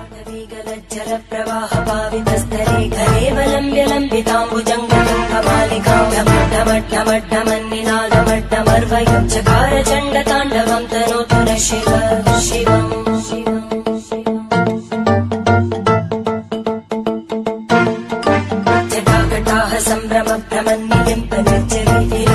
जल प्रवाह पावितस्तरे घरेवलम्ब्य लम्बिताम्बुजङ्गमड्डमड्डमड्डमन्निनादमड्डमर्वयं चकार चण्डताण्डवं तनोतु न शिव शिवम् जटाकटाः सम्भ्रम भ्रमन्निलिम्ब निर्जरी